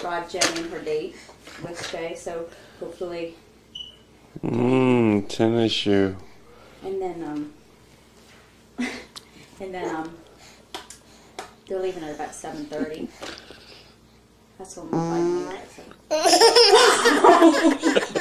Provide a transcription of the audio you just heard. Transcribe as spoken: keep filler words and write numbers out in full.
brought Jenny her date with Shay, so hopefully. Mmm, tennis shoe. And then, um, and then, um, they're leaving at about seven thirty. That's when we'll find you.